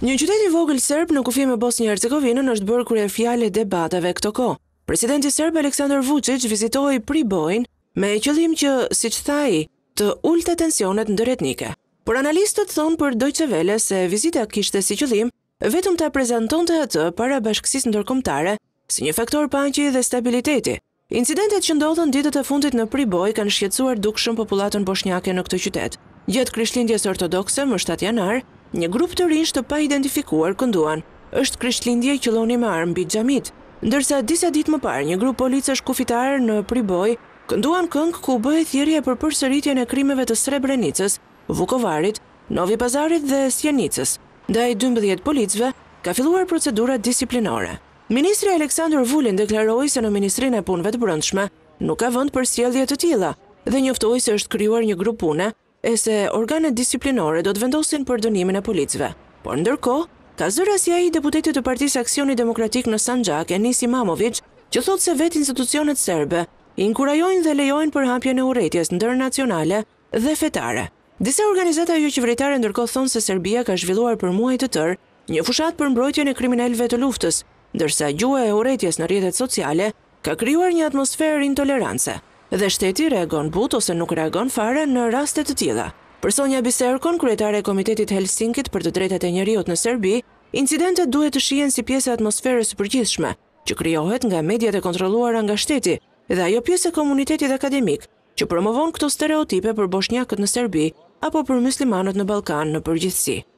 Një qytet i vogël serb në kufi me Bosnjë-Hercegovinën është bërë kryefjale debateve këto kohë. Presidenti serb Aleksandar Vučić vizitoi Pribojin me qëllim që, siç tha ai, të ulte tensionet ndëretnike. Por analistët thonë për Deutsche Welle se vizita kishte si qëllim vetëm ta prezantonte atë para bashkësisë ndërkombëtare si një faktor paqe dhe stabiliteti. Incidentet që ndodhën ditët e fundit në Priboj kanë shqetësuar dukshëm popullatën bosnjake në këtë qytet. Gjatë Krishtlindjes ortodokse më 7 janar, një grup të rinj të paidentifikuar kënduan: "Është Krishtlindje qëlloni me armë mbi xhamit", ndërsa disa ditë më parë një grup policësh kufitar në Priboj kënduan këngë ku bëhej thirrje për përsëritjen e krimeve të Srebrenicës, Vukovarit, Novi Pazarit dhe Sjenicës. Ndaj 12 policëve ka filluar procedura disiplinore. Ministri Aleksandar Vulin deklaroi se në Ministrinë e Punëve të Brendshme nuk ka vend për sjellje të tilla dhe njoftoi se është krijuar një grup pune e se organet disiplinore do të vendosin për dënimin e policëve. Por ndërkohë, ka zëra si ai deputeti të Partisë Aksioni Demokratik në Sanxhak, Enis Imamović, që thotë se vetë institucionet serbe inkurajojnë dhe lejojnë përhapjen e urrëties ndërnacionale dhe fetare. Disa organizata jo qeveritare ndërkohë thonë se Serbia ka zhvilluar për muaj të tërë një fushat për mbrojtjen e kriminalëve të luftës, ndërsa gjuha e urrëties në rrjetet sociale ka krijuar një atmosferë intolerancë dhe shteti reagon but ose nuk reagon fare në raste të tilla. Për Sonja Biserkon, kryetare e Komitetit Helsinkit për të drejtat e njerëzit në Serbi, incidentet duhet të shihen si pjesë e atmosferës së përgjithshme, që krijohet nga mediat e kontrolluara nga shteti dhe ajo pjesë e komunitetit akademik që promovon këto stereotipe për bosnjakët në Serbi apo për muslimanët në Ballkan në përgjithësi.